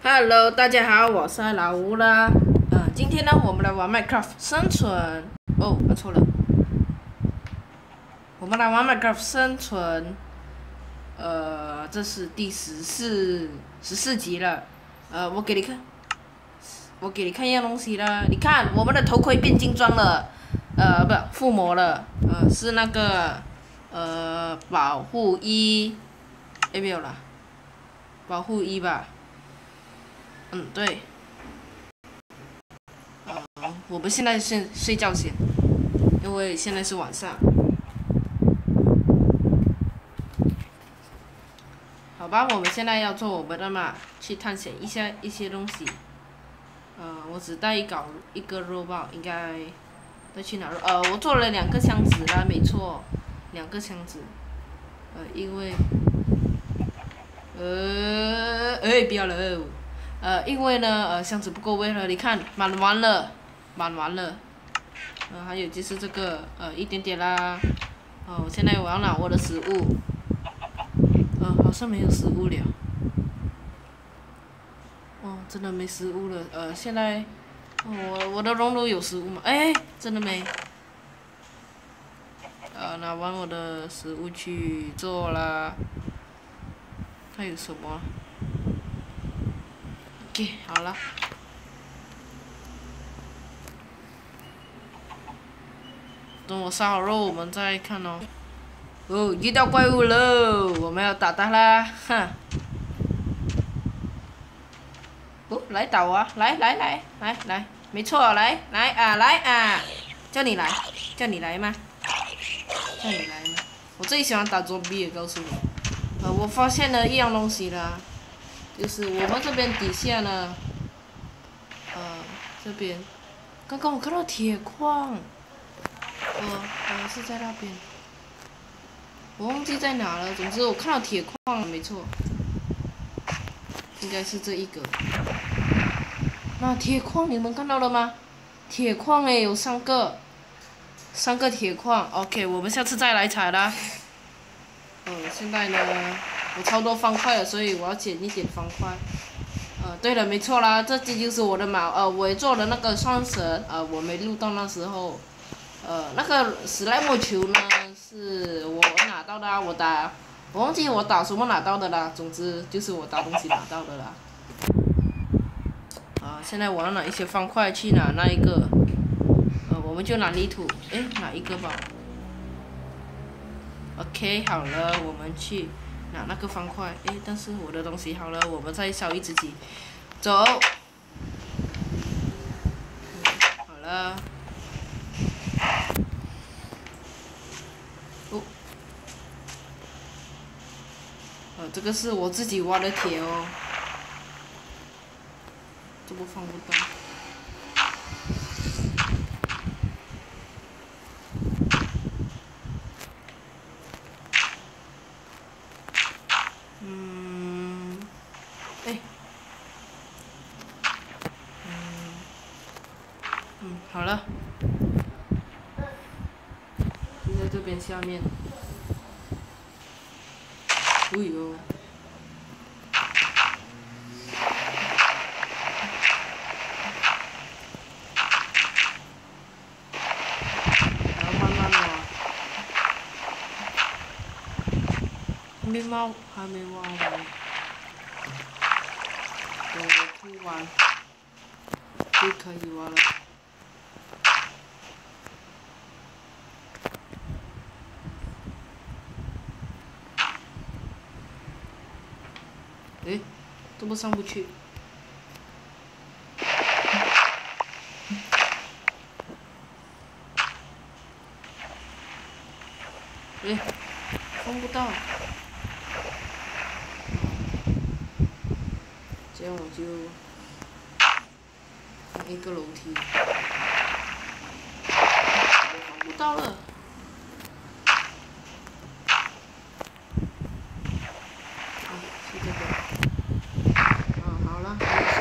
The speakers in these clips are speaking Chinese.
Hello，大家好，我是老吴啦。今天呢，我们来玩 Minecraft 生存。哦，我错了。我们来玩 Minecraft 生存。这是第14集了。我给你看一样东西啦。你看，我们的头盔变精装了。不，附魔了。是那个保护衣。没有啦，保护衣吧。对。我们现在先睡觉先，因为现在是晚上。好吧，我们现在要做我们的嘛，去探险一些东西。我只带一个肉包，应该再去哪肉？我做了2个箱子啦，没错，2个箱子。因为不要了。因为呢，箱子不够位了，你看满完了。还有就是这个，一点点啦。现在我要拿我的食物。好像没有食物了。真的没食物了。现在，我的熔炉有食物吗？真的没。拿完我的食物去做啦。还有什么？OK， 好了。等我烧好肉，我们再看哦。遇到怪物喽！我们要打它啦，哼！来打我啊！来，没错，来啊！叫你来吗？叫你来吗？我最喜欢打zombie了，告诉你。我发现了一样东西啦，就是我们这边底下呢，这边，刚刚我看到铁矿。是在那边，我忘记在哪了。总之我看到铁矿，没错，应该是这一个。那铁矿你们看到了吗？铁矿有3个铁矿。OK， 我们下次再来采啦。现在呢，我超多方块了，所以我要捡一点方块。对了，没错啦，这就是我的矛。我也做了那个双绳。我没录到那时候。那个史莱姆球呢，是我拿到的啊，我忘记我打什么拿到的啦。总之就是我打东西拿到的啦。现在我要拿一些方块去拿那一个。我们就拿泥土。拿一个吧。OK， 好了，我们去拿那个方块。但是我的东西好了，我们再烧一只鸡。走。好了。这个是我自己挖的铁哦。这个放不到。好了。就在这边下面。然后慢慢挖。还没挖完。等我铺完，就可以挖了。怎么上不去？碰不到。这样我就放一个楼梯。我碰不到了。是这个。好了，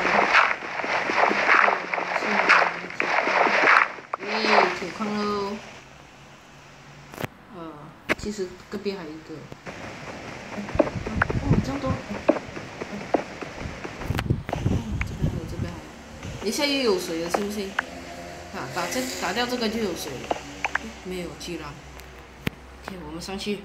铁矿喽。其实隔壁还有一个。这样多。 一下又有水了，信不信？啊，打掉这个就有水了。没有，居然。OK， 我们上去。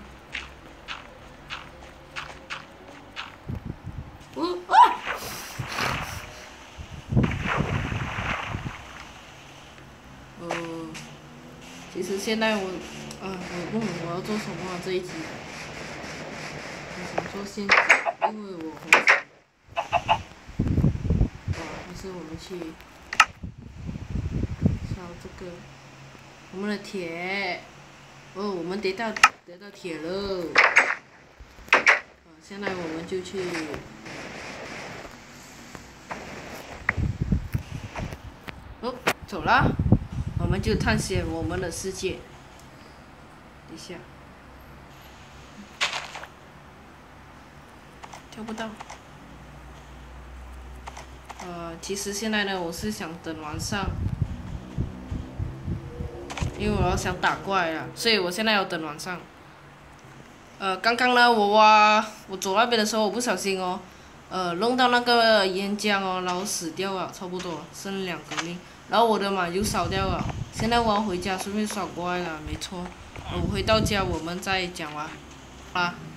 其实现在我问我要做什么啊？这一集，我想做陷阱，因为我于是我们去烧这个我们的铁，我们得到铁了，现在我们就去，走了。我们就探险我们的世界。等一下，跳不到。其实现在呢，我是想等晚上，因为我要想打怪了，所以我现在要等晚上。刚刚呢，我走那边的时候，我不小心弄到那个岩浆然后死掉了，差不多剩2个命。然后我的马就烧掉了，现在我要回家顺便耍怪了，没错。我回到家我们再讲完，好啦。